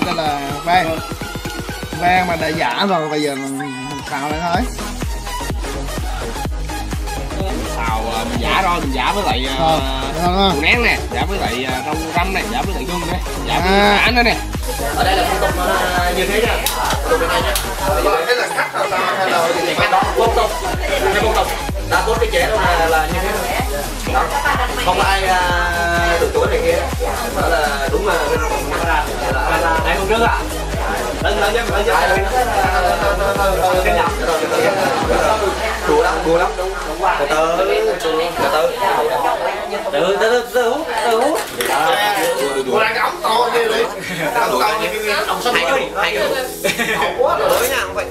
đây là vang mà đã giả rồi, bây giờ mình xào lại thôi. Xào mình giả rồi, mình giả với lại củ nén nè, giả với lại rau răm này, giả với lại gừng này, giả với thả nữa nè. Ở đây là phong tục nó như thế nha, phong tục bên đây nhá. Thế là cắt hay là cái đó phong tục, cái phong tục đã tốt cái chế đâu là như thế thôi. Đó. Không ai từ tuổi này kia, đó là đúng là đây hôm trước ạ. Lên đùa lắm từ cô đang ống to như vậy ông số hai quá rồi nha không phải.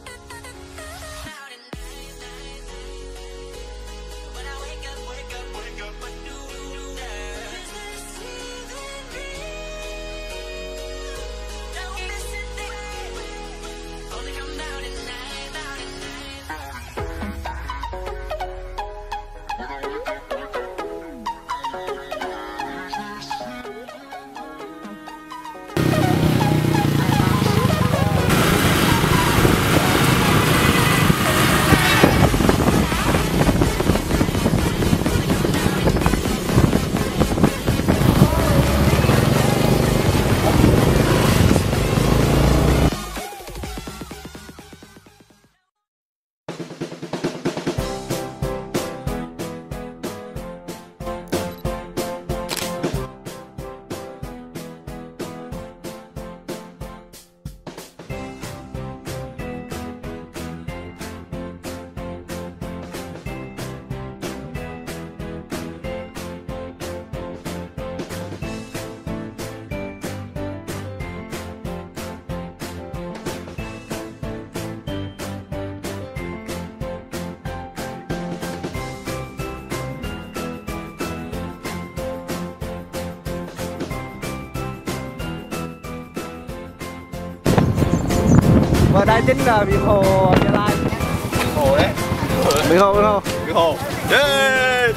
Và đây chính là biển hồ Gia Lai. Biển hồ đấy. Biển hồ. Biển hồ. Yeah.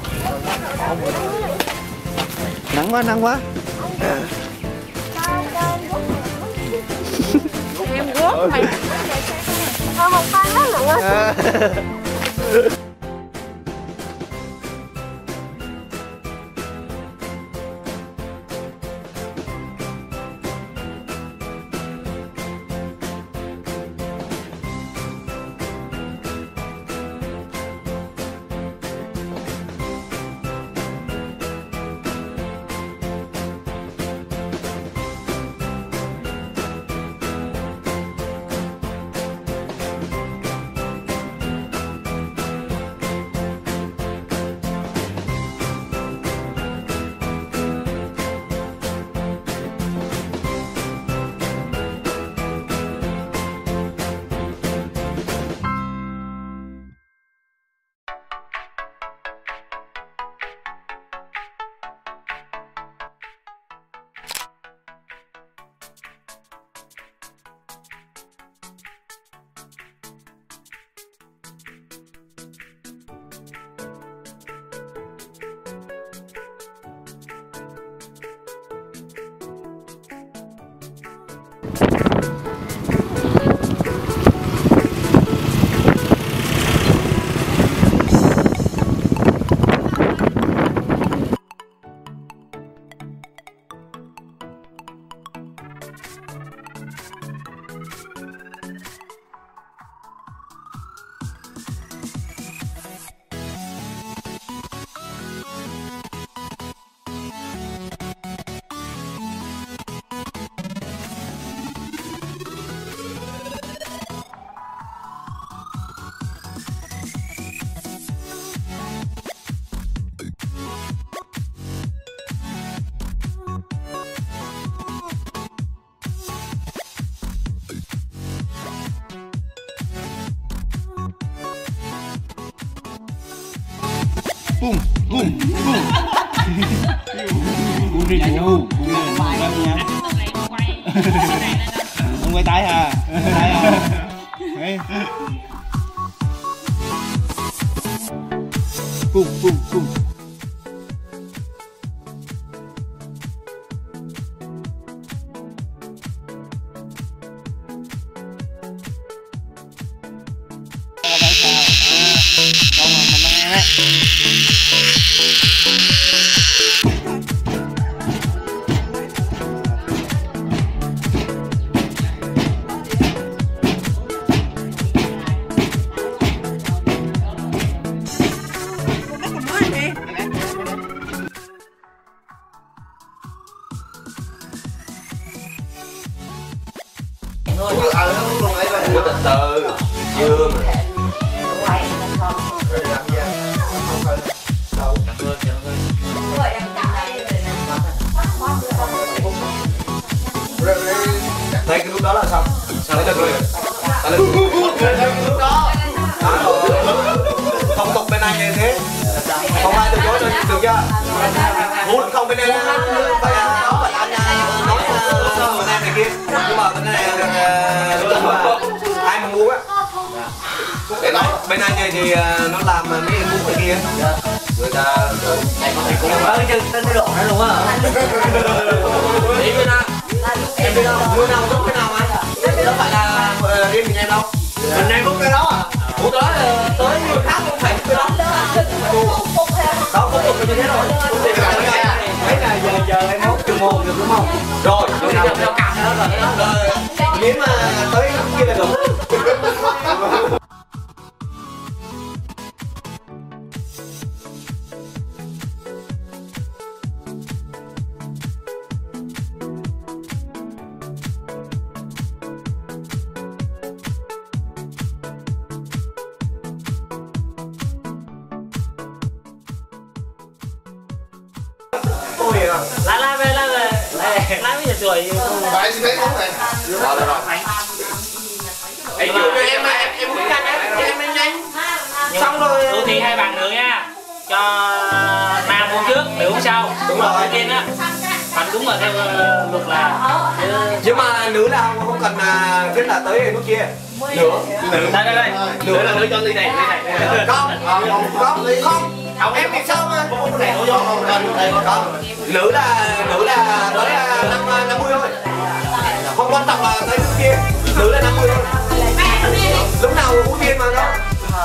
Nắng quá. Em guốc mày. Một pha rất là ngon. Bum bum bum. Bum đi chú. Không quay tay hả? Bum bum bum. từ chưa mà. Thấy cái lúc đó là xong. Đấy là người. Lúc đó. Phong tục bên anh như thế. Không ai từ chối được chưa? Hút không bên đây phải đó phải anh nói bên em này kia. Nhưng mà bên này ai mà ngu á. Bên anh thì nó làm mấy em ngu này kia. Người ta cũng tới chân tới cái độ này luôn á. Đi bên nào? Em biết đâu? Người nào giúp cái nào anh? Đó phải là riêng mình em đâu. Mình em giúp cái đó à? Ủa đó là tới người khác không phải cái đó. Đó cũng được như thế rồi. Thấy là giờ em mốt trường môn được đúng không? Rồi, rồi nào nó cặp đó rồi. Nếu mà tới kia là được. Lại về lại bây giờ rồi Bạn xin thấy món này. Rồi. Em muốn nhanh em nhanh. Xong rồi. tôi thì 2 bàn nữa nha. Cho Nam uống trước, mày uống sau. Đúng rồi. Tiên á. Bạn đúng rồi theo luật là. Nhưng mà nữ là không cần kết là tới nước kia. Nữa. Đây. Nữa là nữ cho ly này. Không. Không em biết sao mà. Nữ là tới 50 thôi. Không quan trọng là tới nước kia. Nữ là 50 thôi. Lúc nào uống bia mà đâu.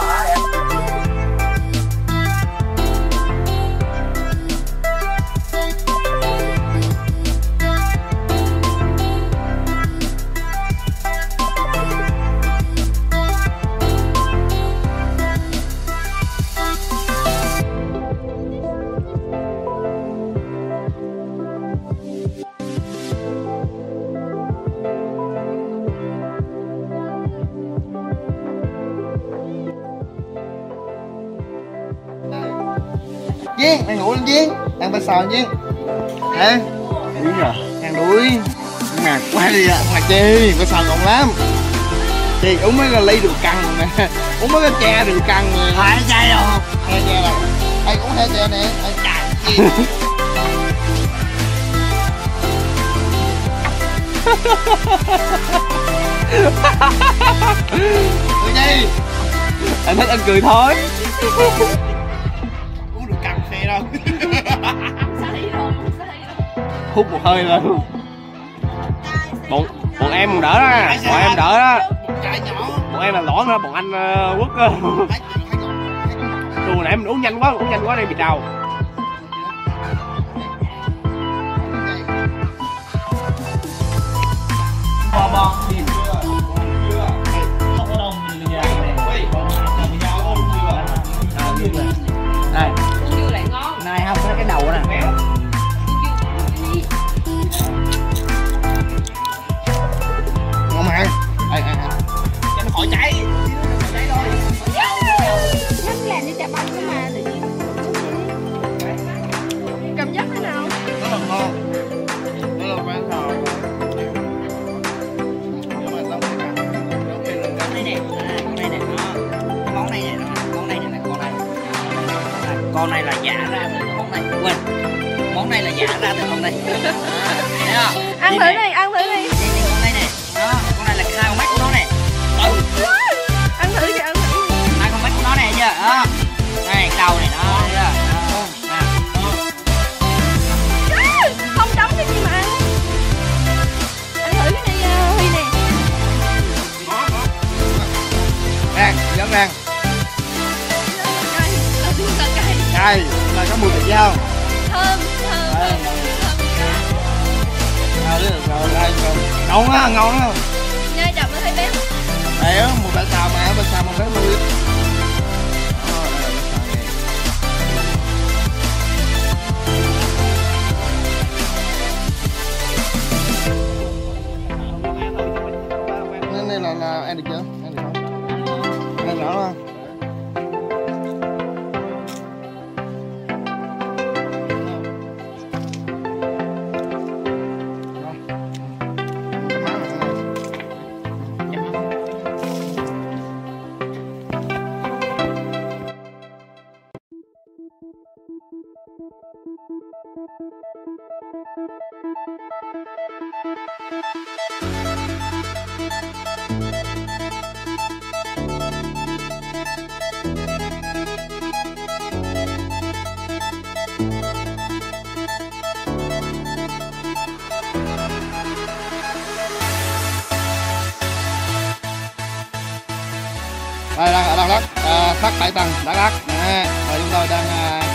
Viên, mày ngủ lên Viên. Đang bên sò Viên. Hả? Đuối rồi. Đang đuối. Ngạc quá đi ạ. Mà chi, bên sò ngon lắm. Chị uống mấy cái ly được căng nè. Uống mấy cái tre được căng nè. 2 chai rồi. 2 chai rồi. Anh uống 2 chai nè. Anh cài gì. Cười gì? Anh thích anh cười thôi. Uống được căng xe đâu. Hút một hơi lên. Bọn em còn đỡ đó, bọn em đỡ đó. Chạy nhỏ. Bọn em là lõn đó, bọn anh quất. Đùa nãy mình uống nhanh quá đây bị đau. Bon. Đây. Này không có cái đầu nè. Ngon mà. Cho nó khỏi cháy. Nhắc làm như chà bánh cơ mà. Cảm giác thế nào? Rất là ngon. Rất là bán thò. Con này là giả ra từ món này. Quên. Món này là giả ra từ con này. Thấy không? Ăn thử đi, ăn thử đi. Con này nè. Đó, con này là hai con mắt của nó nè. Ăn thử đi, ăn thử. Hai con mắt của nó nè chưa? Đó. Này, đầu này đó, thấy chưa? Không đóng cái gì mà ăn. Ăn thử cái này Huy nè. Ăn, dám ăn. Cay, là có mùi thịt dao. Thơm. Ngon á, ngon á. Nhai chậm nó thấy béo. Béo, một bên xào mà béo mà biết. Nên là ăn được chưa? Ăn được Đây đang ở Đắk Lắk, thác Hải Tầng Đắk Lắk. Và chúng tôi đang